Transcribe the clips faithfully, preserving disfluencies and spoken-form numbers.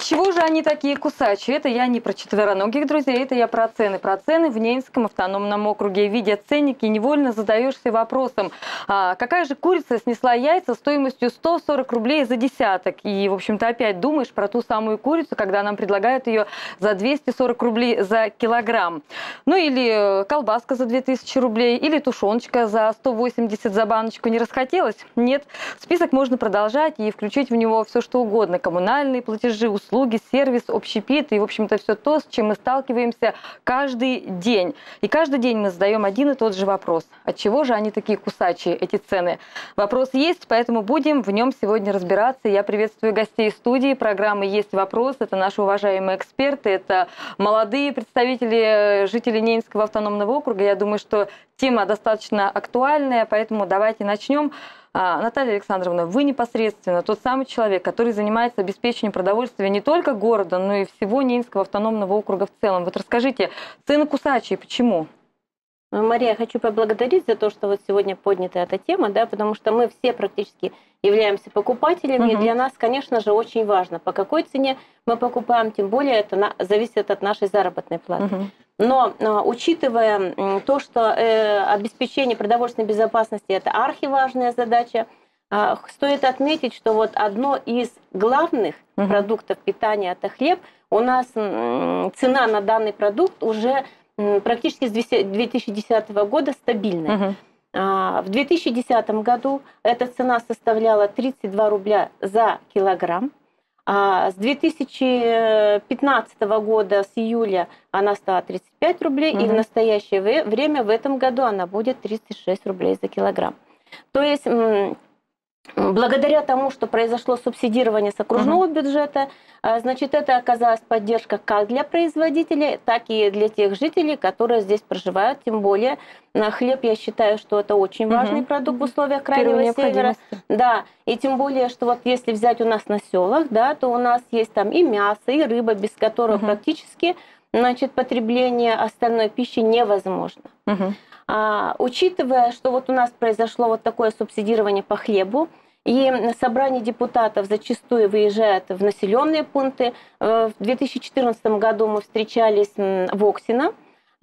Отчего же они такие кусачие? Это я не про четвероногих друзей, это я про цены. Про цены в Ненецком автономном округе. Видя ценники, невольно задаешься вопросом, а какая же курица снесла яйца стоимостью сто сорок рублей за десяток? И, в общем-то, опять думаешь про ту самую курицу, когда нам предлагают ее за двести сорок рублей за килограмм. Ну или колбаска за две тысячи рублей, или тушеночка за сто восемьдесят за баночку. Не расхотелось? Нет. Список можно продолжать и включить в него все, что угодно. Коммунальные платежи, услуги, сервис, общепит и, в общем-то, все то, с чем мы сталкиваемся каждый день. И каждый день мы задаем один и тот же вопрос. Отчего же они такие кусачие, эти цены? Вопрос есть, поэтому будем в нем сегодня разбираться. Я приветствую гостей студии программы «Есть вопрос». Это наши уважаемые эксперты, это молодые представители жителей Ненецкого автономного округа. Я думаю, что тема достаточно актуальная, поэтому давайте начнем. Наталья Александровна, вы непосредственно тот самый человек, который занимается обеспечением продовольствия не только города, но и всего Ненецкого автономного округа в целом. Вот расскажите, цены кусачие, почему? Мария, я хочу поблагодарить за то, что вот сегодня поднята эта тема, да, потому что мы все практически являемся покупателями, угу. И для нас, конечно же, очень важно, по какой цене мы покупаем, тем более это на, зависит от нашей заработной платы. Угу. Но учитывая то, что э, обеспечение продовольственной безопасности – это архиважная задача, э, стоит отметить, что вот одно из главных угу. продуктов питания – это хлеб. У нас э, цена на данный продукт уже э, практически с две тысячи десятого года стабильная. Угу. А, в две тысячи десятом году эта цена составляла тридцать два рубля за килограмм. А с две тысячи пятнадцатого года, с июля, она стала тридцать пять рублей, угу. И в настоящее время, в этом году, она будет тридцать шесть рублей за килограмм. То есть, благодаря тому, что произошло субсидирование с окружного угу. бюджета, значит, это оказалась поддержка как для производителей, так и для тех жителей, которые здесь проживают. Тем более, хлеб, я считаю, что это очень важный угу. продукт в условиях крайнего севера. Да, и тем более, что вот если взять у нас на селах, да, то у нас есть там и мясо, и рыба, без которого угу. практически, значит, потребление остальной пищи невозможно. Угу. А, учитывая, что вот у нас произошло вот такое субсидирование по хлебу, и собрание депутатов зачастую выезжает в населенные пункты. В две тысячи четырнадцатом году мы встречались в Оксино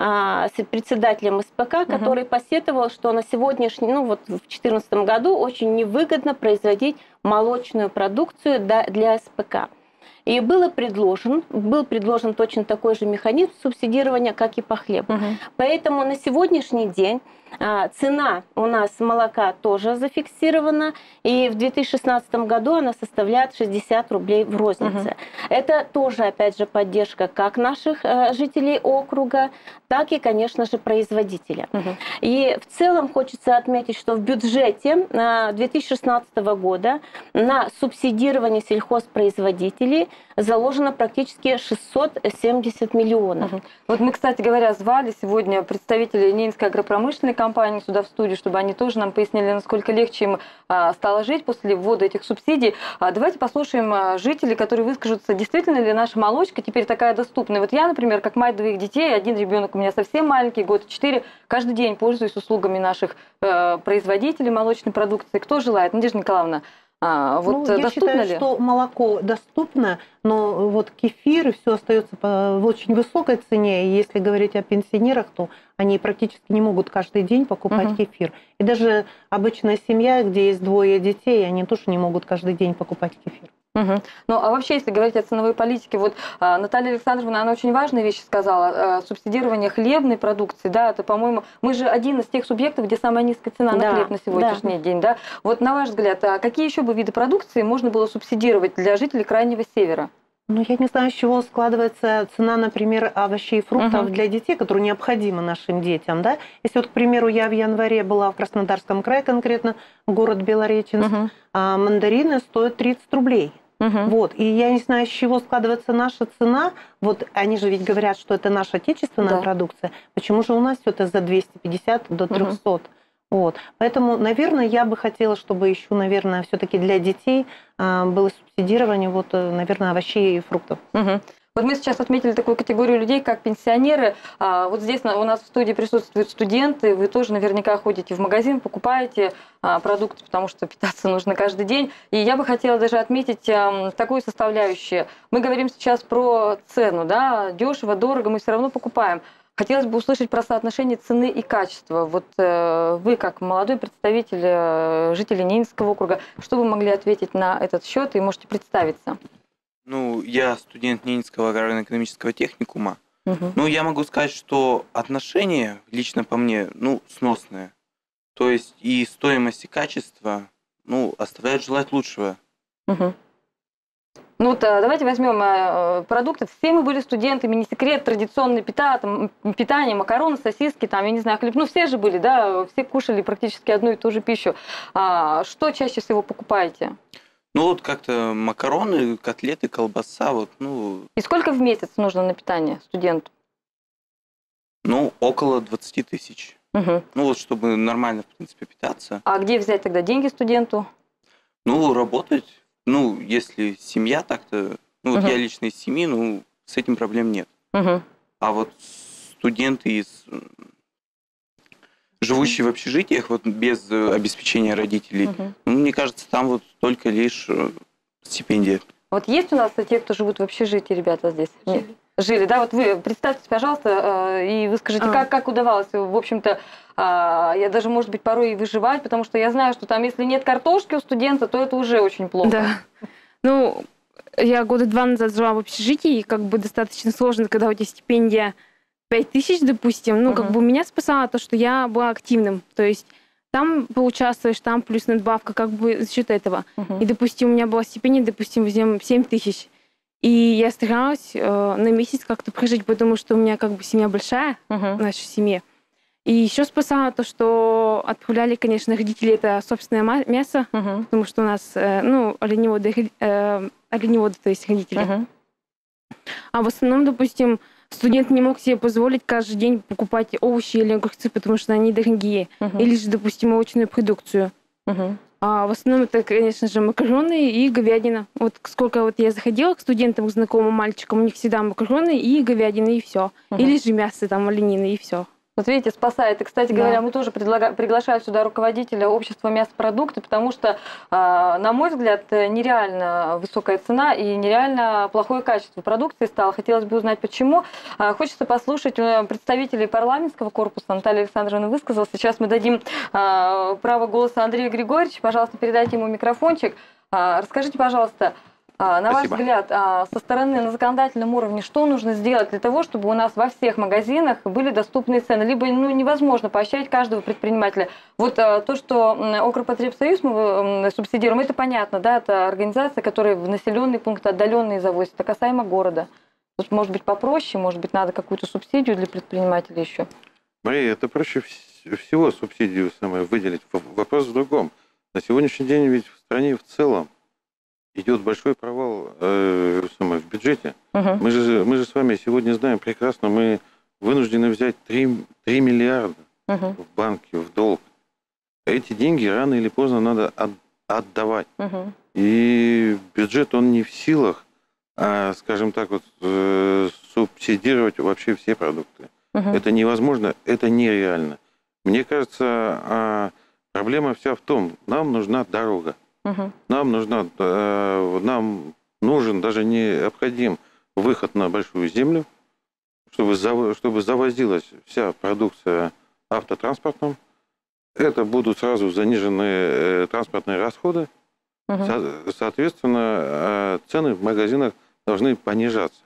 с председателем эс пэ ка, который угу. посетовал, что на сегодняшний, ну вот в две тысячи четырнадцатом году очень невыгодно производить молочную продукцию для эс пэ ка. И было предложен, был предложен точно такой же механизм субсидирования, как и по хлебу. Угу. Поэтому на сегодняшний день а, цена у нас молока тоже зафиксирована, и в две тысячи шестнадцатом году она составляет шестьдесят рублей в рознице. Угу. Это тоже, опять же, поддержка как наших а, жителей округа, так и, конечно же, производителя. Угу. И в целом хочется отметить, что в бюджете а, две тысячи шестнадцатого года на субсидирование сельхозпроизводителей заложено практически шестьсот семьдесят миллионов. Угу. Вот мы, кстати говоря, звали сегодня представителей Ненецкой агропромышленной компании сюда в студию, чтобы они тоже нам пояснили, насколько легче им а, стало жить после ввода этих субсидий. А, давайте послушаем а, жителей, которые выскажутся, действительно ли наша молочка теперь такая доступная. Вот я, например, как мать двоих детей, один ребенок у меня совсем маленький, год четыре, каждый день пользуюсь услугами наших э, производителей молочной продукции. Кто желает? Надежда Николаевна, А, вот ну, я считаю, ли? что молоко доступно, но вот кефир и все остается в очень высокой цене. И если говорить о пенсионерах, то они практически не могут каждый день покупать угу. кефир. И даже обычная семья, где есть двое детей, они тоже не могут каждый день покупать кефир. Угу. Ну, а вообще, если говорить о ценовой политике, вот а, Наталья Александровна, она очень важные вещи сказала. А, субсидирование хлебной продукции, да, это, по-моему, мы же один из тех субъектов, где самая низкая цена да, на хлеб на сегодняшний да. день, да. Вот на ваш взгляд, а какие еще бы виды продукции можно было субсидировать для жителей Крайнего Севера? Ну, я не знаю, с чего складывается цена, например, овощей и фруктов uh-huh. для детей, которые необходимы нашим детям, да. Если вот, к примеру, я в январе была в Краснодарском крае, конкретно город Белореченск, uh-huh. а мандарины стоят тридцать рублей. Uh-huh. Вот. И я не знаю, с чего складывается наша цена. Вот они же ведь говорят, что это наша отечественная да. продукция. Почему же у нас все это за двести пятьдесят до трёхсот? Uh-huh. Вот. Поэтому, наверное, я бы хотела, чтобы еще, наверное, все-таки для детей было субсидирование, вот, наверное, овощей и фруктов. Угу. Вот мы сейчас отметили такую категорию людей, как пенсионеры. А, вот здесь у нас в студии присутствуют студенты. Вы тоже наверняка ходите в магазин, покупаете а, продукты, потому что питаться нужно каждый день. И я бы хотела даже отметить а, такую составляющую. Мы говорим сейчас про цену, да, дешево, дорого, мы все равно покупаем. Хотелось бы услышать про соотношение цены и качества. Вот э, вы, как молодой представитель э, жителей Ненецкого округа, что вы могли ответить на этот счет и можете представиться? Ну, я студент Ненецкого аграрно-экономического техникума. Угу. Ну, я могу сказать, что отношение, лично по мне, ну, сносное. То есть и стоимость, и качество, ну, оставляют желать лучшего. Угу. Ну вот давайте возьмем продукты. Все мы были студентами, не секрет, традиционное питание, питание, макароны, сосиски, там, я не знаю, хлеб. Ну, все же были, да, все кушали практически одну и ту же пищу. А что чаще всего покупаете? Ну, вот как-то макароны, котлеты, колбаса, вот, ну... И сколько в месяц нужно на питание студенту? Ну, около двадцати тысяч. Угу. Ну, вот, чтобы нормально, в принципе, питаться. А где взять тогда деньги студенту? Ну, работать. Ну, если семья так-то... Ну, вот Угу. я лично из семьи, ну, с этим проблем нет. Угу. А вот студенты из... живущие в общежитиях, вот без э, обеспечения родителей, Угу. ну, мне кажется, там вот только лишь э, стипендия. Вот есть у нас те, кто живут в общежитии, ребята, здесь? Нет. Жили, да? Вот вы представьтесь, пожалуйста, э, и вы скажите, А. как, как удавалось, в общем-то, а, я даже, может быть, порой и выживать, потому что я знаю, что там, если нет картошки у студента, то это уже очень плохо. Да. Ну, я года два назад жила в общежитии, и как бы достаточно сложно, когда у тебя стипендия пять тысяч, допустим. Ну, Мгм. как бы меня спасало то, что я была активным. То есть там поучаствуешь, там плюс надбавка, как бы за счет этого. Мгм. И, допустим, у меня была стипендия, допустим, возьмем семь тысяч. И я старалась э, на месяц как-то прожить, потому что у меня как бы семья большая, Мгм. в нашей семье. И еще спасало то, что отправляли, конечно, родители это собственное ма- мясо, Мгм. потому что у нас, э, ну, оленеводы, э, оленеводы, то есть родители. Мгм. А в основном, допустим, студент не мог себе позволить каждый день покупать овощи или огурцы, потому что они дорогие. Мгм. Или же, допустим, молочную продукцию. Мгм. А в основном это, конечно же, макароны и говядина. Вот сколько вот я заходила к студентам, к знакомым мальчикам, у них всегда макароны и говядина, и все. Мгм. Или же мясо, там, оленины, и все. Вот видите, спасает. И, кстати Да. говоря, мы тоже предлага- приглашаем сюда руководителя общества мясопродукты, потому что, а, на мой взгляд, нереально высокая цена и нереально плохое качество продукции стало. Хотелось бы узнать, почему. А, Хочется послушать э, представителей парламентского корпуса. Наталья Александровна высказалась. Сейчас мы дадим а, право голоса Андрею Григорьевичу. Пожалуйста, передайте ему микрофончик. А, Расскажите, пожалуйста, а, на Спасибо. ваш взгляд, а, со стороны на законодательном уровне, что нужно сделать для того, чтобы у нас во всех магазинах были доступные цены? Либо ну, невозможно поощрять каждого предпринимателя. Вот а, то, что м, Окрпотребсоюз мы м, субсидируем, это понятно, да, это организация, которая в населенные пункты отдаленные завозит, это касаемо города. Тут, может быть, попроще, может быть, надо какую-то субсидию для предпринимателей еще. Мария, это проще вс- всего субсидию самое выделить. В- Вопрос в другом. На сегодняшний день ведь в стране в целом идет большой провал э, самое, в бюджете. Угу. Мы же, мы же с вами сегодня знаем прекрасно, мы вынуждены взять три миллиарда Угу. в банке, в долг. Эти деньги рано или поздно надо от- отдавать. Угу. И бюджет, он не в силах, а, скажем так, вот, э, субсидировать вообще все продукты. Угу. Это невозможно, это нереально. Мне кажется, а, проблема вся в том, нам нужна дорога. Угу. Нам нужна, э, нам нужен, даже необходим выход на большую землю, чтобы, заво- чтобы завозилась вся продукция автотранспортом. Это будут сразу заниженные э, транспортные расходы. Угу. Со- Соответственно, э, цены в магазинах должны понижаться.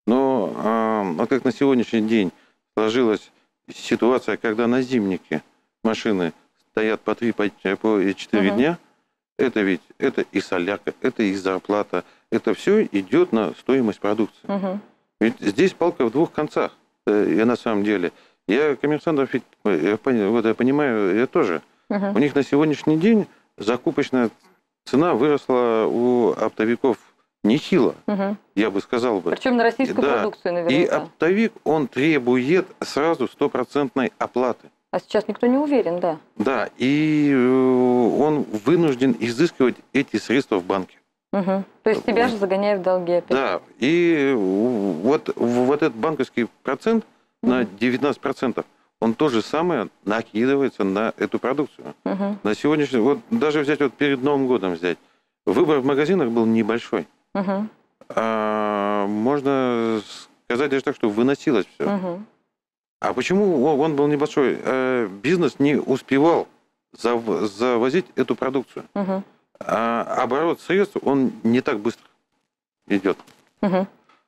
Но э, вот как на сегодняшний день сложилась ситуация, когда на зимнике машины стоят по три по четыре Мгм. дня, это ведь это и солярка, это и зарплата, это все идет на стоимость продукции. Угу. Ведь здесь палка в двух концах. э, Я на самом деле. Я коммерсантов, ведь, я, пони- вот я понимаю, я тоже. У Угу. них них на сегодняшний день закупочная цена выросла у оптовиков нехило, Угу. я бы сказал бы. Причем на российскую Да. продукцию И наверняка. оптовик, он требует сразу стопроцентной оплаты. А сейчас никто не уверен, да. Да, и э, он вынужден изыскивать эти средства в банке. Угу. То есть тебя же загоняют в долги опять. Да, и вот, вот этот банковский процент на девятнадцать процентов, он то же самое накидывается на эту продукцию. Угу. На сегодняшний, вот даже взять вот перед Новым годом взять, выбор в магазинах был небольшой. Угу. А, можно сказать даже так, что выносилось все. Угу. А почему он был небольшой? А, бизнес не успевал зав завозить эту продукцию. Угу. А оборот средств, он не так быстро идет. Угу.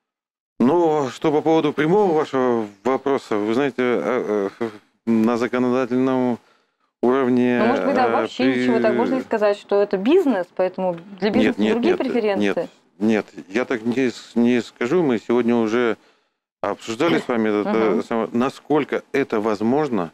Но что по поводу прямого вашего вопроса, вы знаете, на законодательном уровне... Ну, может быть, да, вообще при... ничего, так можно и сказать, что это бизнес, поэтому для бизнеса нет, нет, другие нет, преференции. Нет, нет, я так не, не скажу, мы сегодня уже обсуждали с вами, это, uh-huh. насколько это возможно,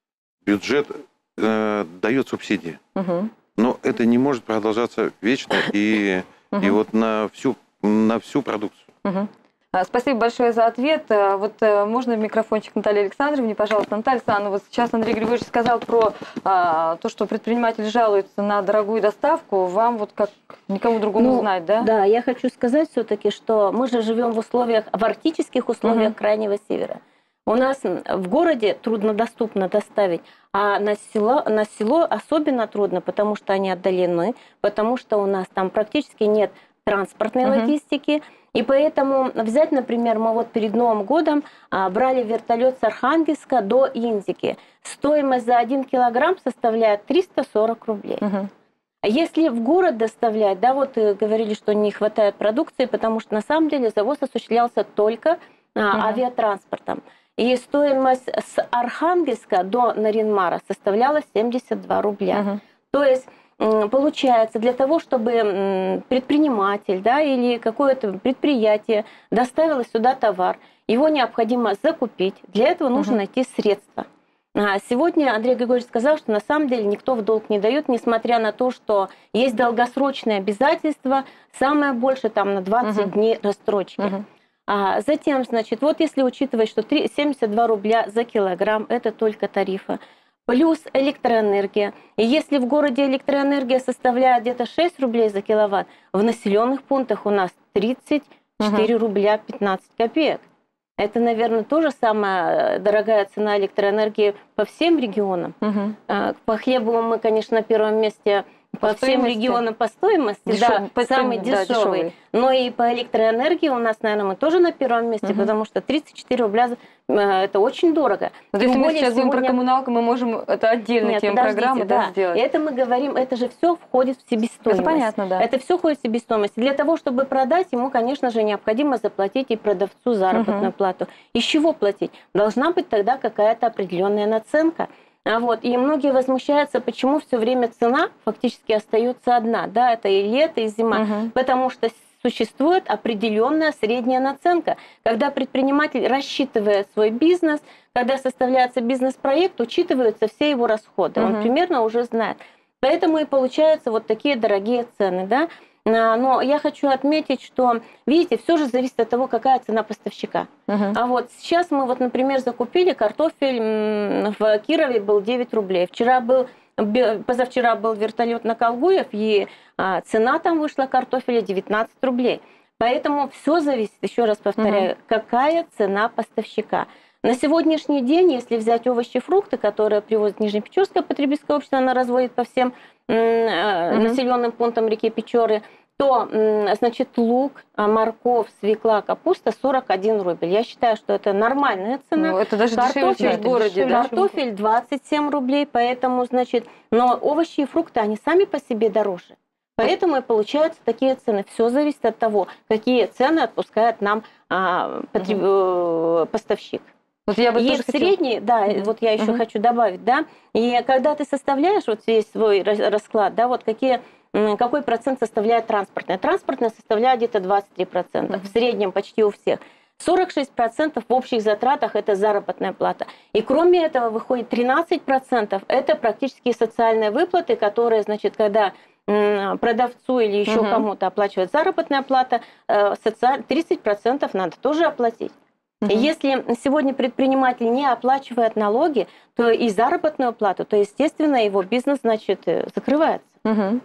бюджет э, дает субсидии. Uh-huh. Но это не может продолжаться вечно и, uh-huh. и вот на всю, на всю продукцию. Uh-huh. Спасибо большое за ответ. Вот можно микрофончик Наталье Александровне, пожалуйста. Наталья Александровна, вот сейчас Андрей Григорьевич сказал про а, то, что предприниматель жалуется на дорогую доставку. Вам вот как никому другому ну, знать, да? Да, я хочу сказать все-таки, что мы же живем в условиях, в арктических условиях угу. Крайнего Севера. У нас в городе труднодоступно доставить, а на село, на село особенно трудно, потому что они отдалены, потому что у нас там практически нет транспортной угу. логистики. И поэтому взять, например, мы вот перед Новым годом а, брали вертолет с Архангельска до Индики. Стоимость за один килограмм составляет триста сорок рублей. Угу. Если в город доставлять, да, вот говорили, что не хватает продукции, потому что на самом деле завоз осуществлялся только а, угу. авиатранспортом. И стоимость с Архангельска до Нарьян-Мара составляла семьдесят два рубля. Угу. То есть... Получается, для того, чтобы предприниматель, да, или какое-то предприятие доставило сюда товар, его необходимо закупить. Для этого нужно угу. найти средства. А сегодня Андрей Григорьевич сказал, что на самом деле никто в долг не дает, несмотря на то, что есть долгосрочные обязательства, самое больше там на двадцать угу. дней рассрочки. Угу. А затем, значит, вот если учитывать, что семьдесят два рубля за килограмм, это только тарифы. Плюс электроэнергия. И если в городе электроэнергия составляет где-то шесть рублей за киловатт, в населенных пунктах у нас тридцать четыре угу. рубля пятнадцать копеек. Это, наверное, тоже самая дорогая цена электроэнергии по всем регионам. Угу. По хлебу мы, конечно, на первом месте по, по всем регионам по стоимости, Дешев... да, по самый да, дешевый. дешевый. Но и по электроэнергии у нас, наверное, мы тоже на первом месте, угу. потому что тридцать четыре рубля это очень дорого. Но если мы сейчас говорим про коммуналку, мы можем это отдельно тем программы да, сделать. Это мы говорим, это же все входит в себестоимость. Это понятно, да. Это все входит в себестоимость. Для того, чтобы продать, ему, конечно же, необходимо заплатить и продавцу заработную угу. плату. Из чего платить? Должна быть тогда какая-то определенная наценка. А вот, и многие возмущаются, почему все время цена фактически остается одна. Да, это и лето, и зима. Угу. Потому что существует определенная средняя наценка. Когда предприниматель рассчитывает свой бизнес, когда составляется бизнес-проект, учитываются все его расходы. Угу. Он примерно уже знает. Поэтому и получаются вот такие дорогие цены. Да? Но я хочу отметить, что, видите, все же зависит от того, какая цена поставщика. Uh-huh. А вот сейчас мы, вот, например, закупили картофель в Кирове, был девять рублей. Вчера был, позавчера был вертолет на Колгуев, и цена там вышла картофеля девятнадцать рублей. Поэтому все зависит, еще раз повторяю, uh-huh. какая цена поставщика. На сегодняшний день, если взять овощи и фрукты, которые привозит Нижнепечорское потребительское общество, она разводит по всем mm-hmm. населенным пунктам реки Печоры, то, значит, лук, морковь, свекла, капуста сорок один рубль. Я считаю, что это нормальная цена. Ну, это даже картофель, дешевле, чем в городе, да? Картофель двадцать семь рублей, поэтому, значит, но овощи и фрукты, они сами по себе дороже. Поэтому и получаются такие цены. Все зависит от того, какие цены отпускает нам а, потреб... mm-hmm. поставщик. Вот я бы есть средний, да, mm-hmm. вот я еще mm-hmm. хочу добавить, да, и когда ты составляешь вот весь свой расклад, да, вот какие, какой процент составляет транспортная. Транспортная составляет где-то двадцать три процента, mm-hmm. в среднем почти у всех. сорок шесть процентов в общих затратах это заработная плата. И кроме этого выходит тринадцать процентов это практически социальные выплаты, которые, значит, когда продавцу или еще mm-hmm. кому-то оплачивает заработная плата, тридцать процентов надо тоже оплатить. Uh-huh. Если сегодня предприниматель не оплачивает налоги, то и заработную плату, то, естественно, его бизнес, значит, закрывается. Uh-huh.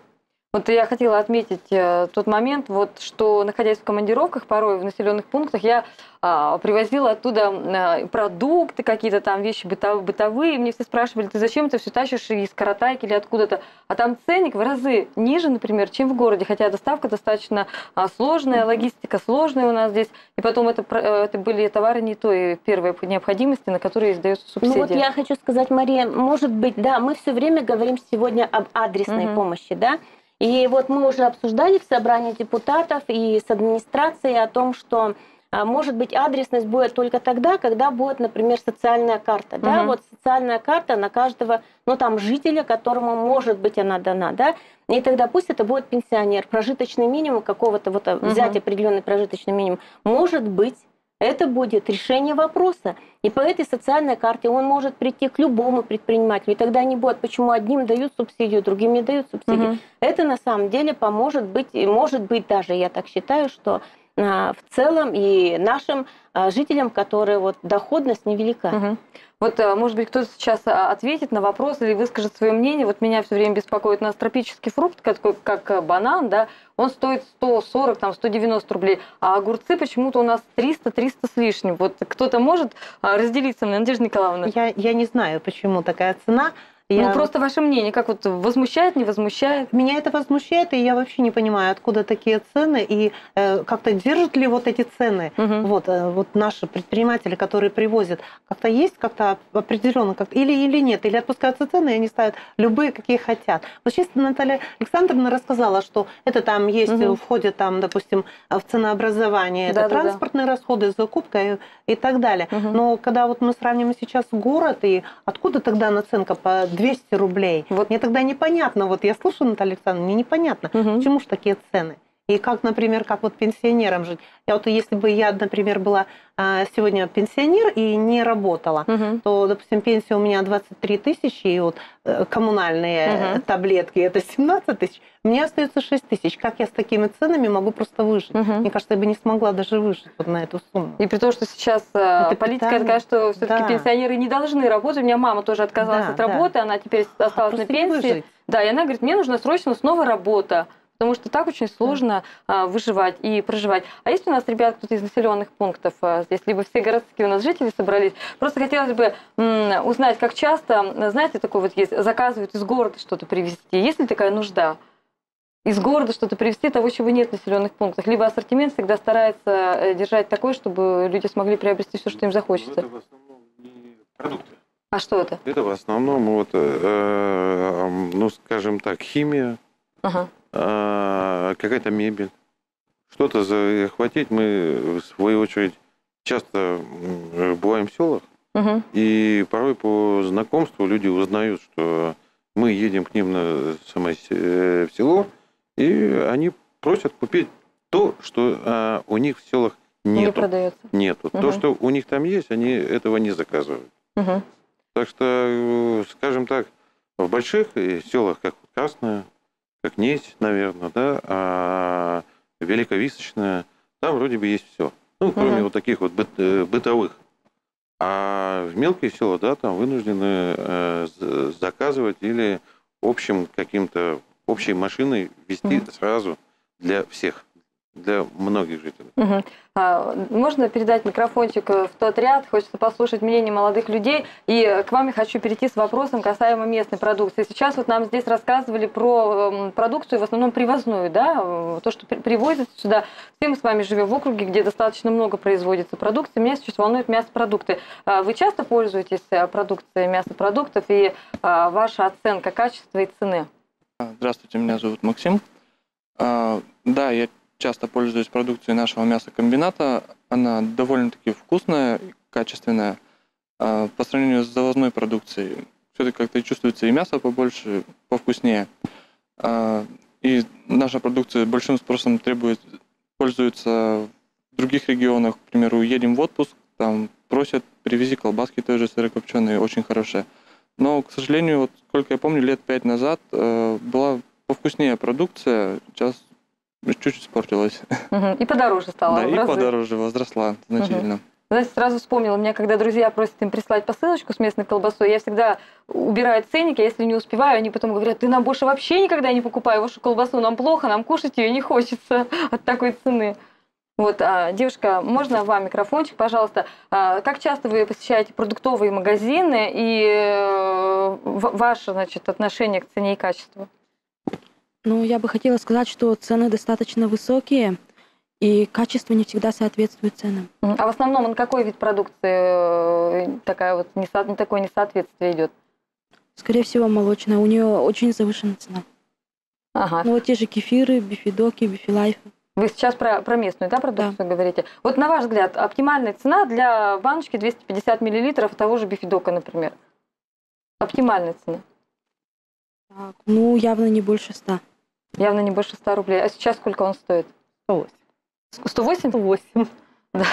Вот я хотела отметить э, тот момент, вот, что, находясь в командировках, порой в населенных пунктах, я э, привозила оттуда э, продукты, какие-то там вещи бытов, бытовые. Мне все спрашивали, ты зачем это все тащишь из Каратайки или откуда-то? А там ценник в разы ниже, например, чем в городе, хотя доставка достаточно э, сложная, логистика сложная у нас здесь. И потом это, э, это были товары не той первой необходимости, на которые издаются субсидии. Ну вот я хочу сказать, Мария, может быть, да, мы все время говорим сегодня об адресной Мгм. помощи, да? И вот мы уже обсуждали в собрании депутатов и с администрацией о том, что а, может быть адресность будет только тогда, когда будет, например, социальная карта. Да? Мгм. Вот социальная карта на каждого, ну там, жителя, которому может быть она дана. Да? И тогда пусть это будет пенсионер, прожиточный минимум какого-то, вот, Мгм. взять определенный прожиточный минимум. Может быть, это будет решение вопроса. И по этой социальной карте он может прийти к любому предпринимателю. И тогда не будет, почему одним дают субсидию, другим не дают субсидию. Мгм. Это на самом деле поможет быть, и может быть даже, я так считаю, что а, в целом и нашим а, жителям, которые вот доходность невелика. Мгм. Вот, а, может быть, кто-то сейчас а, ответит на вопрос или выскажет свое мнение. Вот меня все время беспокоит наш тропический фрукт, как, как а, банан, да, он стоит сто сорок, там, сто девяносто рублей, а огурцы почему-то у нас триста триста с лишним. Вот кто-то может а, разделить со мной, Надежда Николаевна? Я, я не знаю, почему такая цена. Я... Ну, просто ваше мнение, как вот возмущает, не возмущает? Меня это возмущает, и я вообще не понимаю, откуда такие цены, и э, как-то держат ли вот эти цены, Мгм. вот, э, вот наши предприниматели, которые привозят, как-то есть как-то определенно, как или, или нет, или отпускаются цены, и они ставят любые, какие хотят. Вот сейчас Наталья Александровна рассказала, что это там есть, Мгм. входит там, допустим, в ценообразование, это Да-да-да. транспортные расходы, закупка и, и так далее. Мгм. Но когда вот мы сравним сейчас город, и откуда тогда наценка по двести рублей? Вот. Мне тогда непонятно, вот я слушаю Наталью Александровну, мне непонятно, Мгм. почему же такие цены? И как, например, как вот пенсионерам жить? Я вот, если бы я, например, была а, сегодня пенсионер и не работала, Мгм. то, допустим, пенсия у меня двадцать три тысячи, и вот э, коммунальные э, Мгм. таблетки это семнадцать тысяч, мне остается шесть тысяч. Как я с такими ценами могу просто выжить? Мгм. Мне кажется, я бы не смогла даже выжить вот на эту сумму. И при том, что сейчас э, Это политика питание. такая, что все-таки Да. пенсионеры не должны работать. У меня мама тоже отказалась Да, от да. работы, она теперь осталась на Просто не пенсии. выжить. Да, и она говорит, мне нужна срочно снова работа, потому что так очень сложно а, выживать и проживать. А есть у нас, ребят, кто-то из населенных пунктов а, здесь, либо все городские у нас жители собрались? Просто хотелось бы м, узнать, как часто, знаете, такой вот есть, заказывают из города что-то привезти. Есть ли такая нужда? Из города что-то привезти, того, чего нет в населенных пунктах. Либо ассортимент всегда старается э, держать такой, чтобы люди смогли приобрести все, что им захочется. Это в основном не продукты. А что это? Это в основном, вот, э, ну, скажем так, химия, Ага. э, какая-то мебель. Что-то захватить. Мы, в свою очередь, часто м, бываем в селах, Угу. и порой по знакомству люди узнают, что мы едем к ним на самое се- э, в село, и они просят купить то, что э, у них в селах Не нету. продается. Нету. То, Мгм. что у них там есть, они этого не заказывают. Угу. Так что, э, скажем так, в больших э, селах, как Красная, как Несь, наверное, да, а Великовисочная, там вроде бы есть все. Ну, кроме Мгм. вот таких вот быт- э, бытовых. А в мелкие села, да, там вынуждены э, з- заказывать или общим каким-то, общей машиной везти Мгм. сразу для всех, для многих жителей. Угу. А, можно передать микрофончик в тот ряд? Хочется послушать мнение молодых людей. И к вам я хочу перейти с вопросом касаемо местной продукции. Сейчас вот нам здесь рассказывали про м, продукцию, в основном привозную, да, э, то, что при- привозится сюда. Все мы с вами живем в округе, где достаточно много производится продукции. Меня сейчас волнует мясопродукты. А Вы часто пользуетесь э, продукцией мясопродуктов и а, ваша оценка качества и цены? Здравствуйте, меня зовут Максим. А, Да, я часто пользуюсь продукцией нашего мясокомбината. Она довольно-таки вкусная, качественная. А, По сравнению с завозной продукцией, все-таки как-то чувствуется и мясо побольше, повкуснее. А, И наша продукция большим спросом требует, пользуется в других регионах. К примеру, едем в отпуск, там просят, привези колбаски тоже сырокопченые, очень хорошие. Но, к сожалению, вот сколько я помню, лет пять назад э, была повкуснее продукция, сейчас чуть-чуть испортилась. Мгм. И подороже стало. Да, в и разы. подороже, возросла значительно. Знаете, сразу вспомнила, у меня, когда друзья просят им прислать посылочку с местной колбасой, я всегда убираю ценники, а если не успеваю, они потом говорят, ты нам больше вообще никогда не покупай вашу колбасу, нам плохо, нам кушать ее не хочется от такой цены. Вот, а, девушка, можно вам микрофончик, пожалуйста? А, как часто вы посещаете продуктовые магазины и э, ваше, значит, отношение к цене и качеству? Ну, я бы хотела сказать, что цены достаточно высокие, и качество не всегда соответствует ценам. А в основном на какой вид продукции такая вот несо... такое несоответствие идет? Скорее всего, молочная. У нее очень завышенная цена. Ага. Ну, вот те же кефиры, бифидоки, бифилайфы. Вы сейчас про, про местную, да, продукцию да. говорите? Вот на ваш взгляд, оптимальная цена для баночки двести пятьдесят миллилитров того же бифидока, например? Оптимальная цена? Так, ну, явно не больше ста. Явно не больше ста рублей. А сейчас сколько он стоит? сто восемь. сто восемь? сто восемь. Да.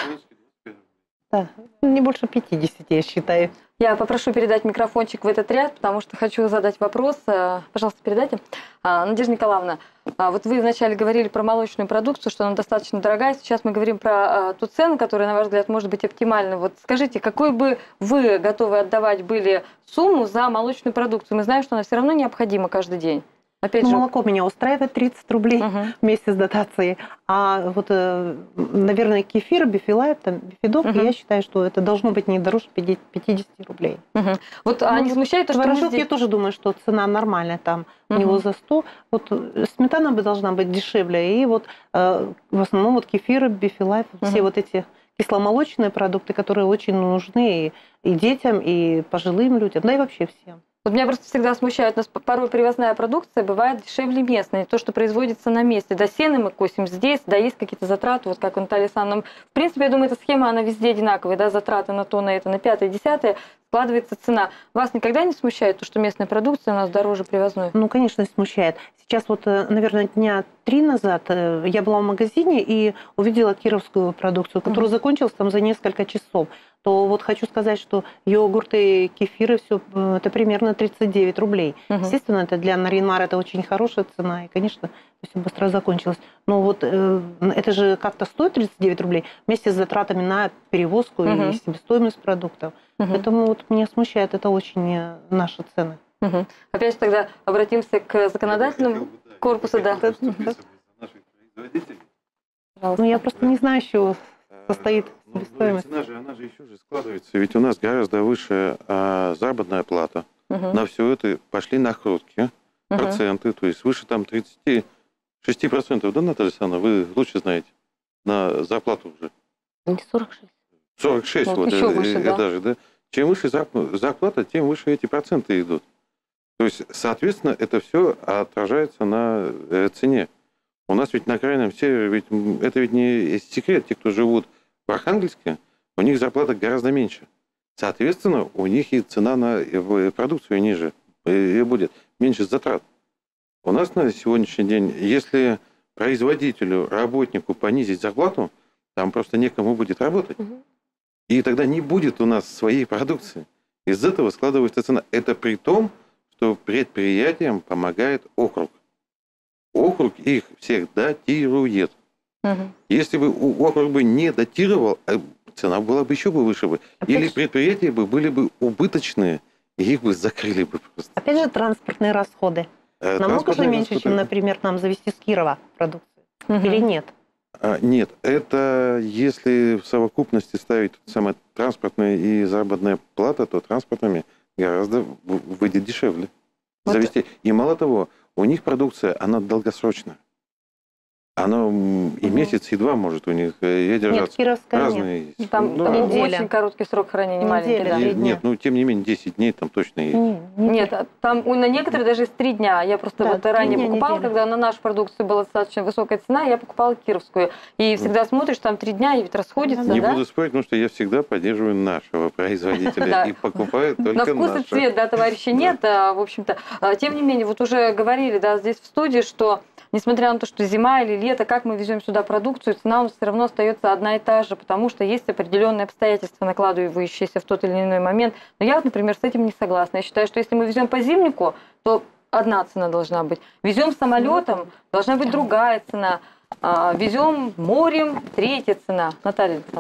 Да. Не больше пятидесяти, я считаю. Я попрошу передать микрофончик в этот ряд, потому что хочу задать вопрос. Пожалуйста, передайте. Надежда Николаевна, вот вы вначале говорили про молочную продукцию, что она достаточно дорогая. Сейчас мы говорим про ту цену, которая, на ваш взгляд, может быть оптимальной. Вот скажите, какой бы вы готовы отдавать были сумму за молочную продукцию? Мы знаем, что она все равно необходима каждый день. Опять ну, же... молоко меня устраивает тридцать рублей угу. вместе с дотацией. А вот, наверное, кефир, бифилайф, там, бифидок, угу. я считаю, что это должно быть не дороже пятидесяти рублей. Угу. Вот, а не смущает то, что творожок, здесь... я тоже думаю, что цена нормальная там, угу. у него за сто. Вот сметана бы должна быть дешевле. И вот в основном вот кефир, бифилайф, угу. все вот эти кисломолочные продукты, которые очень нужны и, и детям, и пожилым людям, да и вообще всем. Вот меня просто всегда смущает, у нас порой привозная продукция бывает дешевле местной, то, что производится на месте. Да, сено мы косим здесь, да, есть какие-то затраты, вот как Наталья Александровна. В принципе, я думаю, эта схема, она везде одинаковая, да, затраты на то, на это, на пятое, десятое, складывается цена. Вас никогда не смущает то, что местная продукция у нас дороже привозной? Ну, конечно, смущает. Сейчас вот, наверное, дня три назад я была в магазине и увидела кировскую продукцию, которая mm-hmm. закончилась там за несколько часов. То вот хочу сказать, что йогурты, кефиры, все это примерно тридцать девять рублей. Uh-huh. Естественно, это для Нарьян-Мар это очень хорошая цена, и, конечно, все быстро закончилось. Но вот э, это же как-то стоит тридцать девять рублей вместе с затратами на перевозку uh-huh. и себестоимость продуктов. Uh-huh. Поэтому вот меня смущает это очень наши цены. Uh-huh. Опять же тогда обратимся к законодательному корпусу. Да. Ну, я просто не знаю, что состоит ну, себестоимость. Она же, она же еще же складывается. Ведь у нас гораздо выше а, заработная плата. Uh-huh. На все это пошли накрутки, uh-huh. проценты, то есть выше там тридцать шесть процентов, да, Наталья Александровна, вы лучше знаете, на зарплату уже. Не сорок шесть. сорок шесть, вот, вот еще выше, э, да? даже, да. Чем выше зарплата, тем выше эти проценты идут. То есть, соответственно, это все отражается на э, цене. У нас ведь на крайнем севере, ведь, это ведь не секрет, те, кто живут в Архангельске, у них зарплата гораздо меньше. Соответственно, у них и цена на продукцию ниже, и будет меньше затрат. У нас на сегодняшний день, если производителю, работнику понизить зарплату, там просто некому будет работать. Угу. И тогда не будет у нас своей продукции. Из этого складывается цена. Это при том, что предприятиям помогает округ. Округ их всех датирует. Угу. Если бы округ бы не датировал, цена была бы еще бы выше. Бы. Или же... предприятия бы были бы убыточные, и их бы закрыли бы просто. Опять же, транспортные расходы. Э, Намного же меньше, расходы. Чем, например, нам завезти с Кирова продукцию. Угу. Или нет? А, нет, это если в совокупности ставить самая транспортная и заработная плата, то транспортными гораздо выйдет дешевле вот. Завести. И мало того, у них продукция, она долгосрочная. Она угу. и месяц, и два может у них держаться. Нет, разные. Нет. Там, ну, там очень короткий срок хранения, маленький. Да. Нет, нет, ну тем не менее десять дней там точно есть. Нет, нет там на некоторые даже есть три дня. Я просто да, вот ранее покупала, неделя. Когда на нашу продукцию была достаточно высокая цена, я покупала кировскую. И всегда смотришь, там три дня, и ведь расходится. Не да? буду спорить, потому что я всегда поддерживаю нашего производителя и покупаю только на вкус и цвет, да, товарищи, нет, в общем-то. Тем не менее, вот уже говорили, да, здесь в студии, что несмотря на то, что зима или лето, как мы везем сюда продукцию, цена у нас все равно остается одна и та же, потому что есть определенные обстоятельства, накладывающиеся в тот или иной момент. Но я, например, с этим не согласна. Я считаю, что если мы везем по зимнику, то одна цена должна быть. Везем самолетом, должна быть другая цена. Везем морем, третья цена. Наталья Александровна.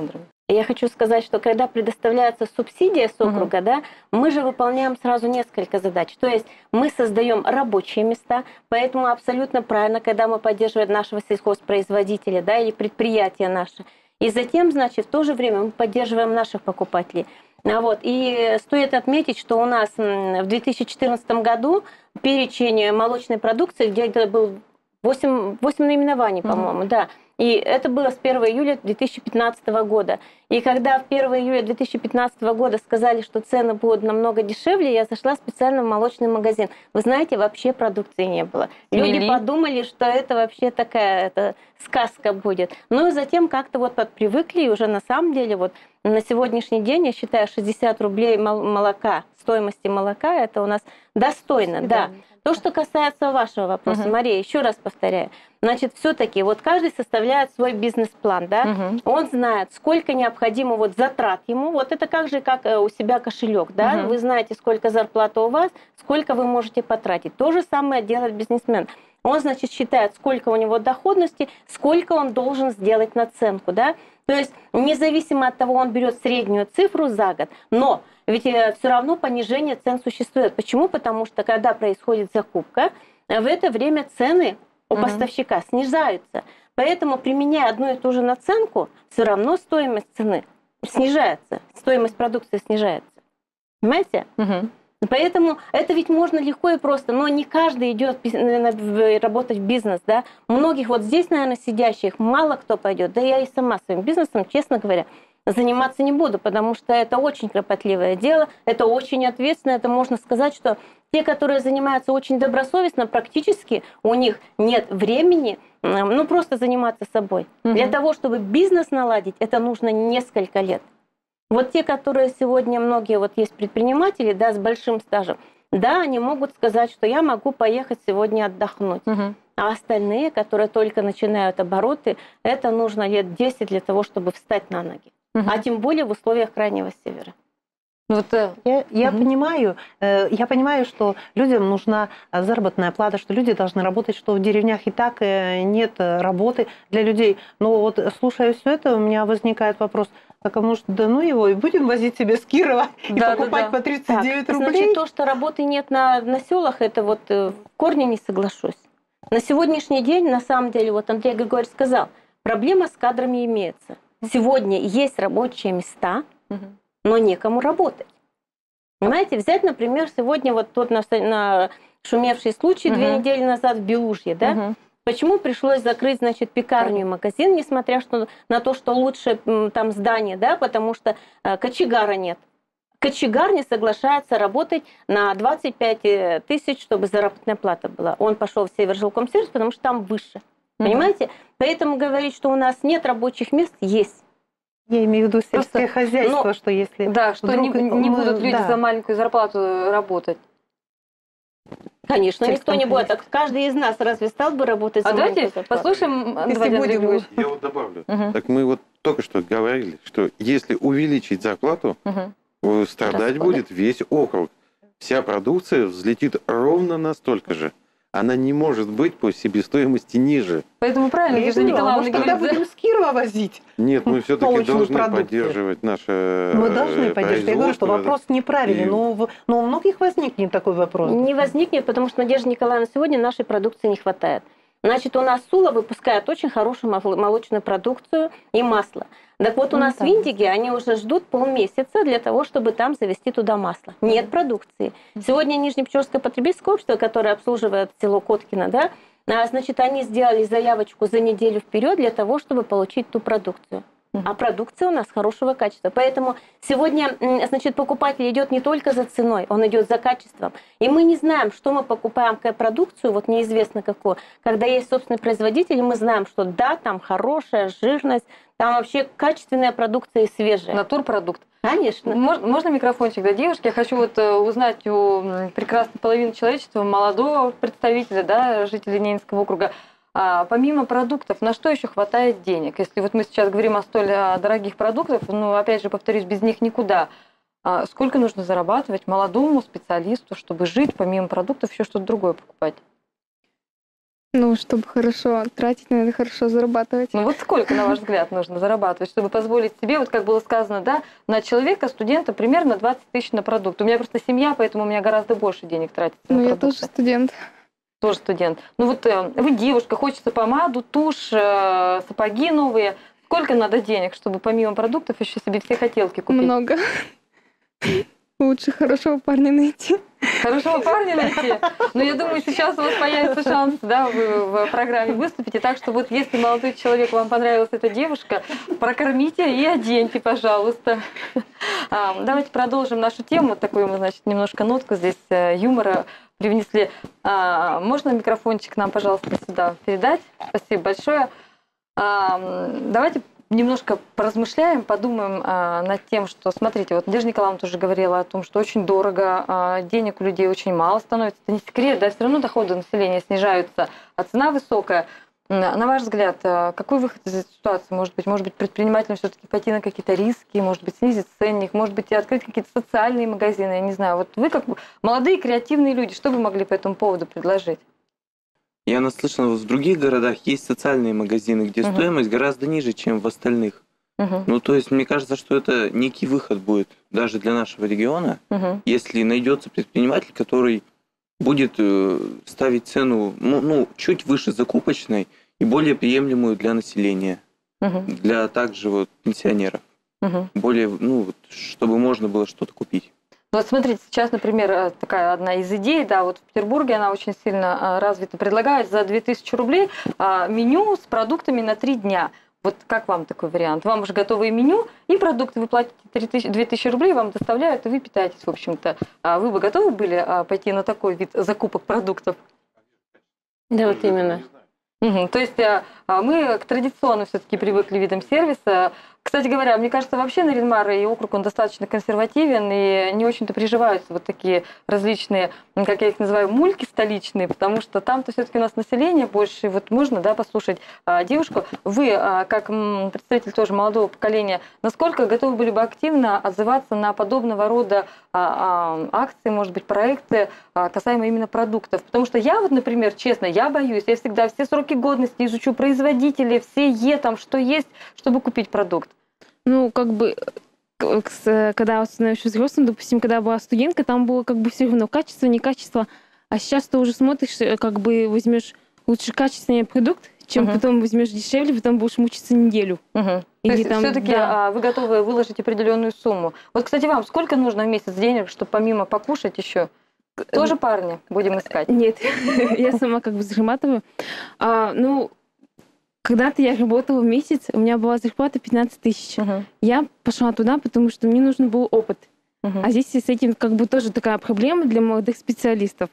Я хочу сказать, что когда предоставляется субсидия с округа, uh-huh. да, мы же выполняем сразу несколько задач. То есть мы создаем рабочие места, поэтому абсолютно правильно, когда мы поддерживаем нашего сельхозпроизводителя, да, или предприятия наши. И затем, значит, в то же время мы поддерживаем наших покупателей. А вот, и стоит отметить, что у нас в две тысячи четырнадцатом году перечень молочной продукции, где был восемь, восемь наименований, по-моему, uh-huh. да. И это было с первого июля две тысячи пятнадцатого года. И когда в первого июля две тысячи пятнадцатого года сказали, что цены будут намного дешевле, я зашла специально в молочный магазин. Вы знаете, вообще продукции не было. Люди Мили. подумали, что это вообще такая это сказка будет. Ну и затем как-то вот подпривыкли, и уже на самом деле вот на сегодняшний день, я считаю, шестьдесят рублей молока, стоимости молока, это у нас достойно, да. То, что касается вашего вопроса, uh-huh. Мария, еще раз повторяю, значит, все-таки вот каждый составляет свой бизнес-план, да, uh-huh. он знает, сколько необходимо вот затрат ему, вот это как же, как у себя кошелек, да, uh-huh. вы знаете, сколько зарплата у вас, сколько вы можете потратить. То же самое делает бизнесмен. Он, значит, считает, сколько у него доходности, сколько он должен сделать наценку, да. То есть независимо от того, он берет среднюю цифру за год, но ведь все равно понижение цен существует. Почему? Потому что когда происходит закупка, в это время цены у uh-huh. поставщика снижаются. Поэтому, применяя одну и ту же наценку, все равно стоимость цены снижается, стоимость продукции снижается. Понимаете? Uh-huh. Поэтому это ведь можно легко и просто, но не каждый идет работать в бизнес, да. Многих вот здесь, наверное, сидящих мало кто пойдет, да я и сама своим бизнесом, честно говоря, заниматься не буду, потому что это очень кропотливое дело, это очень ответственно, это можно сказать, что те, которые занимаются очень добросовестно, практически у них нет времени, ну, просто заниматься собой. Угу. Для того, чтобы бизнес наладить, это нужно несколько лет. Вот те, которые сегодня, многие вот есть предприниматели, да, с большим стажем, да, они могут сказать, что я могу поехать сегодня отдохнуть. Угу. А остальные, которые только начинают обороты, это нужно лет десять для того, чтобы встать на ноги. Угу. А тем более в условиях Крайнего Севера. Вот, я я угу. понимаю, я понимаю, что людям нужна заработная плата, что люди должны работать, что в деревнях и так нет работы для людей. Но вот слушая все это, у меня возникает вопрос, так, а может, да ну его, и будем возить себе с Кирова и да, покупать да, да. по тридцать девять так, рублей? Значит, то, что работы нет на, на селах, это вот в корне не соглашусь. На сегодняшний день, на самом деле, вот Андрей Григорьевич сказал, проблема с кадрами имеется. Сегодня есть рабочие места, угу. но некому работать. Понимаете, взять, например, сегодня вот тот на, на шумевший случай угу. две недели назад в Белужье, да? Угу. Почему пришлось закрыть, значит, пекарню и магазин, несмотря что, на то, что лучше там здание, да, потому что э, кочегара нет. Кочегар не соглашается работать на двадцать пять тысяч, чтобы заработная плата была. Он пошел в Севержилкомсервис, потому что там выше. Mm-hmm. Понимаете? Поэтому говорить, что у нас нет рабочих мест, есть. Я имею в виду сельское Просто, хозяйство, ну, что если... Да, что не, не будут люди да. за маленькую зарплату работать. Конечно, никто не будет. Так каждый из нас разве стал бы работать а за давайте послушаем Андрея Андреевича. Я вот добавлю. Угу. Так мы вот только что говорили, что если увеличить зарплату, угу. страдать Расходы. будет весь округ. Вся продукция взлетит ровно настолько же. Она не может быть по себестоимости ниже. Поэтому правильно, Надежда Николаевна говорит. Тогда будем с Кирова возить. Нет, мы все-таки должны продукцию. поддерживать наше Мы должны поддерживать. Я говорю, что вопрос неправильный, и... но, но у многих возникнет такой вопрос. Не возникнет, потому что, Надежда Николаевна, сегодня нашей продукции не хватает. Значит, у нас Сула выпускает очень хорошую молочную продукцию и масло. Так вот, у ну, нас так. в Виндиге они уже ждут полмесяца для того, чтобы там завести туда масло. Нет продукции. Сегодня Нижнепечорское потребительское общество, которое обслуживает село Коткино, да, значит, они сделали заявочку за неделю вперед для того, чтобы получить ту продукцию. А продукция у нас хорошего качества. Поэтому сегодня, значит, покупатель идет не только за ценой, он идет за качеством. И мы не знаем, что мы покупаем, какую продукцию, вот неизвестно какую. Когда есть собственный производитель, мы знаем, что да, там хорошая жирность, там вообще качественная продукция и свежая. Натурпродукт. Конечно. Можно, можно микрофончик для девушки? Я хочу вот узнать у прекрасной половины человечества, молодого представителя, да, жителей Ненецкого округа, а помимо продуктов, на что еще хватает денег? Если вот мы сейчас говорим о столь дорогих продуктах, ну, опять же, повторюсь, без них никуда. А сколько нужно зарабатывать молодому специалисту, чтобы жить, помимо продуктов, еще что-то другое покупать? Ну, чтобы хорошо тратить, надо хорошо зарабатывать. Ну вот сколько, на ваш взгляд, нужно зарабатывать, чтобы позволить себе, вот как было сказано, да, на человека, студента, примерно двадцать тысяч на продукт. У меня просто семья, поэтому у меня гораздо больше денег тратится Ну, на я продукты. тоже студент. Тоже студент. Ну вот э, вы девушка, хочется помаду, тушь, э, сапоги новые. Сколько надо денег, чтобы помимо продуктов еще себе все хотелки купить? Много. Лучше хорошего парня найти. Хорошего парня найти. Но я думаю, сейчас у вас появится шанс, да, вы в программе выступите. Так что вот если молодой человек, вам понравилась эта девушка, прокормите и оденьте, пожалуйста. А, давайте продолжим нашу тему. Вот такую мы, значит, немножко нотку здесь э, юмора привнесли. А, можно микрофончик нам, пожалуйста, сюда передать? Спасибо большое. А, давайте немножко поразмышляем, подумаем а, над тем, что, смотрите, вот Надежда Николаевна тоже говорила о том, что очень дорого, а, денег у людей очень мало становится. Это не секрет, да, все равно доходы населения снижаются, а цена высокая. На ваш взгляд, какой выход из этой ситуации может быть? Может быть, предпринимателям все-таки пойти на какие-то риски, может быть, снизить ценник, может быть, и открыть какие-то социальные магазины, я не знаю. Вот вы как молодые креативные люди, что вы могли по этому поводу предложить? Я наслышан, в других городах есть социальные магазины, где Мгм. стоимость гораздо ниже, чем в остальных. Угу. Ну, то есть, мне кажется, что это некий выход будет даже для нашего региона, Угу. если найдется предприниматель, который будет э, ставить цену, ну, ну, чуть выше закупочной и более приемлемую для населения, Угу. для также вот пенсионеров, Угу. более, ну, вот, чтобы можно было что-то купить. Ну, вот смотрите, сейчас, например, э, такая одна из идей, да, вот в Петербурге она очень сильно а, развита, предлагают за две тысячи рублей а, меню с продуктами на три дня. Вот как вам такой вариант? Вам уже готовое меню, и продукты вы платите три тысячи, две тысячи рублей, вам доставляют, и вы питаетесь, в общем-то. А вы бы готовы были а, пойти на такой вид закупок продуктов? Да, вот именно. Мгм. То есть а, а, мы к традиционно все-таки привыкли видам сервиса. Кстати говоря, мне кажется, вообще Нарьян-Мар и округ, он достаточно консервативен, и не очень-то приживаются вот такие различные, м, как я их называю, мульки столичные, потому что там-то все-таки у нас население больше. И вот можно, да, послушать а, девушку. Вы, а, как м, представитель тоже молодого поколения, насколько готовы были бы активно отзываться на подобного рода а, а, акции, может быть, проекты, а, касаемо именно продуктов? Потому что я вот, например, честно, я боюсь, я всегда все сроки годности изучу производителей, все Е там, что есть, чтобы купить продукт. Ну, как бы, к- к- с- когда становишься взрослым, допустим, когда была студентка, там было как бы все равно качество, не качество. А сейчас ты уже смотришь, э, как бы возьмешь лучше качественный продукт, чем Мгм. потом возьмешь дешевле, потом будешь мучиться неделю. Мгм. То Или есть там, все-таки да. вы готовы выложить определенную сумму. Вот, кстати, вам сколько нужно в месяц денег, чтобы помимо покушать еще? Тоже парни будем искать? Нет, я сама как бы зарабатываю. А, ну, когда-то я работала в месяц, у меня была зарплата пятнадцать тысяч. Мгм. Я пошла туда, потому что мне нужен был опыт. Мгм. А здесь с этим как бы тоже такая проблема для молодых специалистов.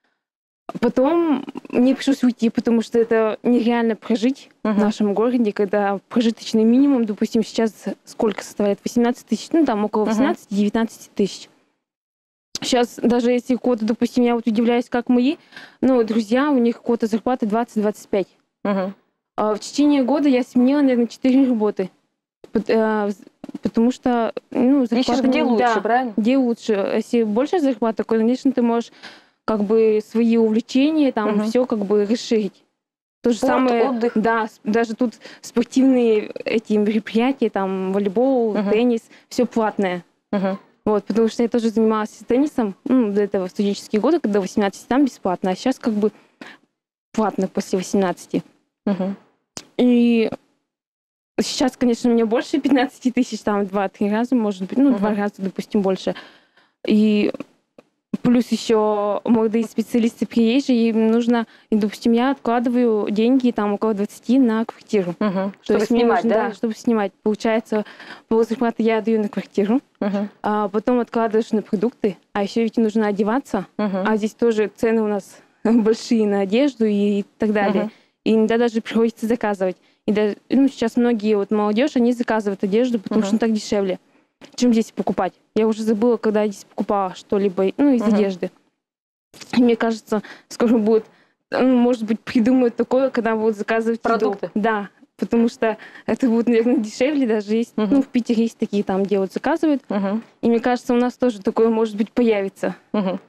Потом мне пришлось уйти, потому что это нереально прожить в Мгм. нашем городе, когда прожиточный минимум, допустим, сейчас сколько составляет? восемнадцать тысяч, ну там около Мгм. восемнадцати-девятнадцати тысяч. Сейчас даже если квота, допустим, я вот удивляюсь, как мои, ну, друзья, у них квота зарплаты двадцать-двадцать пять. Мгм. А в течение года я сменила, наверное, четыре работы. Пот- э, Потому что, ну, Ищешь, зарплата... где лучше, да, правильно? где лучше. Если большая зарплата, то, конечно, ты можешь как бы свои увлечения, там, Мгм. все как бы расширить. То же Спорт, самое, отдых. да, с- даже тут спортивные эти мероприятия, там, волейбол, Мгм. теннис, все платное. Мгм. Вот, потому что я тоже занималась теннисом, ну, до этого в студенческие годы, когда восемнадцать, там бесплатно, а сейчас как бы платно после восемнадцати. Мгм. И сейчас, конечно, у меня больше пятнадцати тысяч, там, два-три раза, может быть, ну, два Мгм. раза, допустим, больше. И плюс еще молодые специалисты приезжие, им нужно, и, допустим, я откладываю деньги, там, около двадцати на квартиру. Мгм. То Чтобы есть мне снимать, нужно, да? чтобы снимать. Получается, пол зарплаты я отдаю на квартиру, Мгм. а потом откладываешь на продукты, а еще ведь нужно одеваться, Мгм. а здесь тоже цены у нас большие на одежду и так далее. Мгм. И иногда даже приходится заказывать. И даже, ну, сейчас многие вот молодежь, они заказывают одежду, потому Мгм. что так дешевле, чем здесь покупать. Я уже забыла, когда я здесь покупала что-либо, ну, из Мгм. одежды. И мне кажется, скоро будет, ну, может быть, придумают такое, когда будут заказывать еду. Продукты? Да, потому что это будет, наверное, дешевле даже. Есть, Мгм. ну, в Питере есть такие, там делают, заказывают. Мгм. И мне кажется, у нас тоже такое, может быть, появится. Мгм.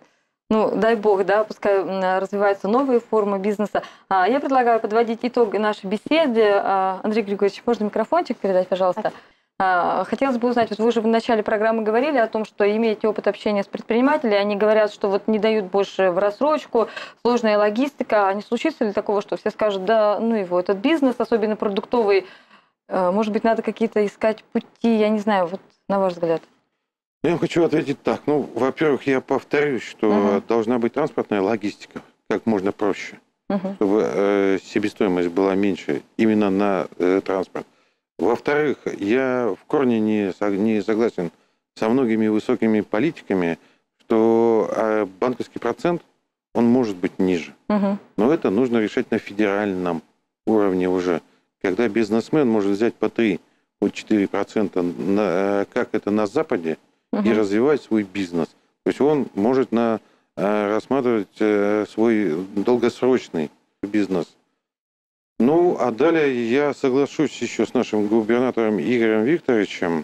Ну, дай бог, да, пускай развиваются новые формы бизнеса. Я предлагаю подводить итог нашей беседы. Андрей Григорьевич, можно микрофончик передать, пожалуйста? Хотелось бы узнать, вот вы уже в начале программы говорили о том, что имеете опыт общения с предпринимателями, они говорят, что вот не дают больше в рассрочку, сложная логистика. А не случится ли такого, что все скажут, да, ну его, этот бизнес, особенно продуктовый, может быть, надо какие-то искать пути, я не знаю, вот на ваш взгляд? Я хочу ответить так. Ну, во-первых, я повторюсь, что uh-huh. должна быть транспортная логистика как можно проще, uh-huh. чтобы э, себестоимость была меньше именно на э, транспорт. Во-вторых, я в корне не, не согласен со многими высокими политиками, что э, банковский процент, он может быть ниже. Uh-huh. Но это нужно решать на федеральном уровне уже, когда бизнесмен может взять по три-четыре процента, на, как это на Западе, Uh-huh. и развивать свой бизнес. То есть он может на, рассматривать свой долгосрочный бизнес. Ну, а далее я соглашусь еще с нашим губернатором Игорем Викторовичем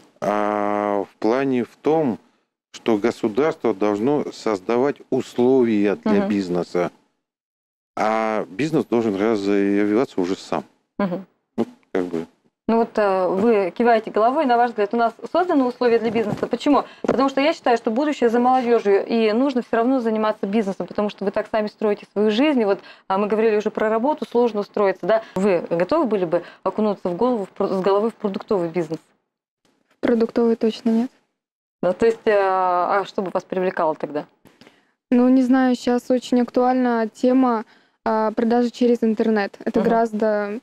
а, в плане в том, что государство должно создавать условия для Uh-huh. бизнеса, а бизнес должен развиваться уже сам. Uh-huh. Ну, как бы... Ну вот вы киваете головой, на ваш взгляд, у нас созданы условия для бизнеса. Почему? Потому что я считаю, что будущее за молодежью, и нужно все равно заниматься бизнесом, потому что вы так сами строите свою жизнь. И вот мы говорили уже про работу, сложно устроиться, да? Вы готовы были бы окунуться в голову, с головы в продуктовый бизнес? В продуктовый точно нет. Да, то есть, а что бы вас привлекало тогда? Ну, не знаю, сейчас очень актуальна тема продажи через интернет. Это угу. гораздо...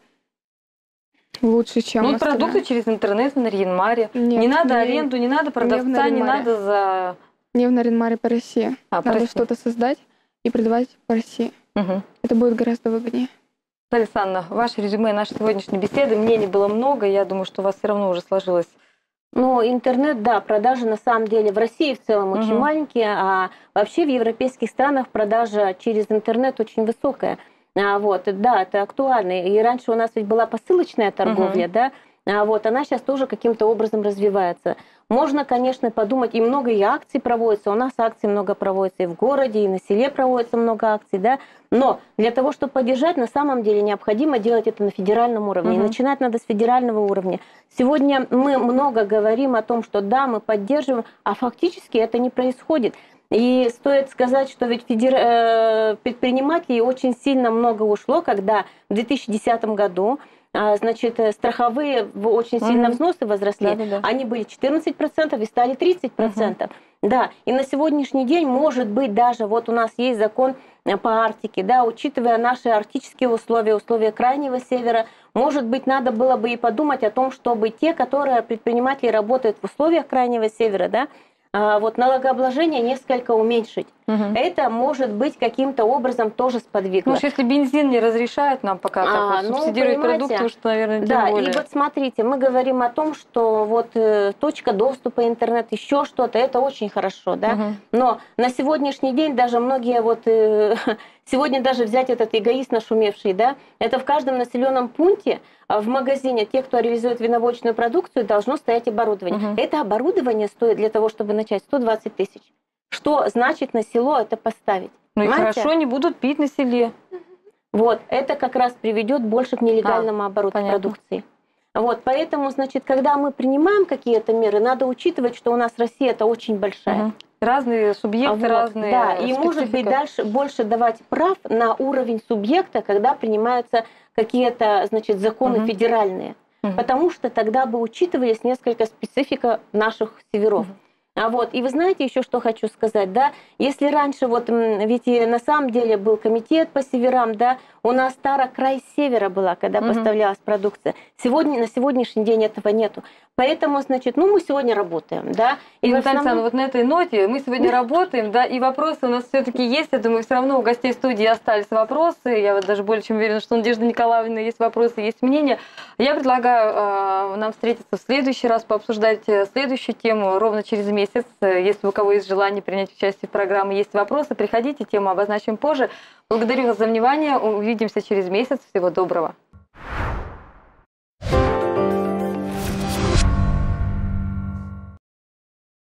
лучше, чем Ну, продукты через интернет в Нарьян-Маре. Не надо не, аренду, не надо продавца, не, не надо за... Не в Нарьян-Маре, по России. А, надо что-то создать и продавать по России. Угу. Это будет гораздо выгоднее. Александра, ваше резюме нашей сегодняшней беседы, мнений было много, я думаю, что у вас все равно уже сложилось. Ну, интернет, да, продажи на самом деле в России в целом угу. очень маленькие, а вообще в европейских странах продажа через интернет очень высокая. А, вот, да, это актуально. И раньше у нас ведь была посылочная торговля, uh-huh. да, а, вот, она сейчас тоже каким-то образом развивается. Можно, конечно, подумать, и много и акций проводится, у нас акций много проводится и в городе, и на селе проводится много акций, да, но для того, чтобы поддержать, на самом деле необходимо делать это на федеральном уровне. Uh-huh. И начинать надо с федерального уровня. Сегодня мы много говорим о том, что да, мы поддерживаем, а фактически это не происходит. И стоит сказать, что ведь федер... предпринимателей очень сильно много ушло, когда в две тысячи десятом году значит, страховые очень сильно mm-hmm. взносы возросли. Да-да-да. Они были четырнадцать процентов и стали тридцать процентов. Mm-hmm. Да, и на сегодняшний день, может быть, даже вот у нас есть закон по Арктике, да, учитывая наши арктические условия, условия Крайнего Севера, может быть, надо было бы и подумать о том, чтобы те, которые предприниматели работают в условиях Крайнего Севера, да, вот налогообложение несколько уменьшить. Угу. Это может быть каким-то образом тоже сподвигло. Ну, если бензин не разрешает нам пока а, так вот, субсидировать ну, продукты, что, наверное, тем да, более. И вот смотрите, мы говорим о том, что вот э, точка доступа интернет, еще что-то, это очень хорошо, да. Угу. Но на сегодняшний день даже многие вот э, сегодня даже взять этот эгоист нашумевший, да, это в каждом населенном пункте в магазине те, кто реализует виноводочную продукцию, должно стоять оборудование. Угу. Это оборудование стоит для того, чтобы начать сто двадцать тысяч. Что значит на село это поставить? Ну и хорошо, не будут пить на селе. Вот, это как раз приведет больше к нелегальному а, обороту понятно. Продукции. Вот, поэтому, значит, когда мы принимаем какие-то меры, надо учитывать, что у нас Россия это очень большая. Угу. Разные субъекты, вот, разные. Да, и может быть дальше больше давать прав на уровень субъекта, когда принимаются какие-то, значит, законы угу. федеральные. Угу. Потому что тогда бы учитывались несколько специфика наших северов. Угу. А вот, и вы знаете еще, что хочу сказать, да, если раньше, вот, ведь и на самом деле был комитет по северам, да, у нас Тара край севера была, когда mm-hmm. поставлялась продукция. Сегодня, на сегодняшний день этого нету. Поэтому, значит, ну, мы сегодня работаем, да. И, и вот, основном... Александра, вот на этой ноте мы сегодня работаем, да, и вопросы у нас все-таки есть. Я думаю, все равно у гостей студии остались вопросы. Я вот даже более чем уверена, что у Надежды Николаевны есть вопросы, есть мнения. Я предлагаю э, нам встретиться в следующий раз, пообсуждать следующую тему ровно через месяц. Если у кого есть желание принять участие в программе, есть вопросы, приходите, тему обозначим позже. Благодарю вас за внимание. Увидимся через месяц. Всего доброго.